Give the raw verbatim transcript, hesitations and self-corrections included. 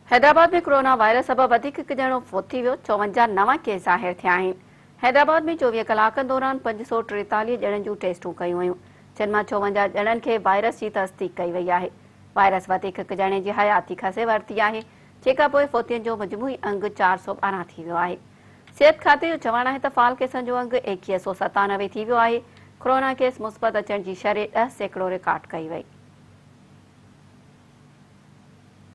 हैदराबाद में corona virus सबब अधिक हिकु ॼणो फौत थी वियो। चौवंजाह नवां केस ज़ाहिर थिया आहिनि। हैदराबाद में चोवीह कलाकनि दौरान पंज सौ टेतालीह ॼणनि जूं टेस्टूं कयूं वयूं, जिन मां चौवंजाह ॼणनि खे वायरस जी तस्दीक कई वई आहे। वायरस वधीक हिकु ॼणे जी हयाती खसे वरिती आहे, जेका पोइ फौतियुनि जो मजमूई अंग चार सौ ॿारहं थी वियो आहे। सिहत खाते जो चवणु आहे त फाल केसनि जो अंग एकवीह सौ सतानवे थी वियो आहे। कोरोना केस मुस्बत अचण जी शरह ॾह सैकड़ो रिकॉर्ड कई वई।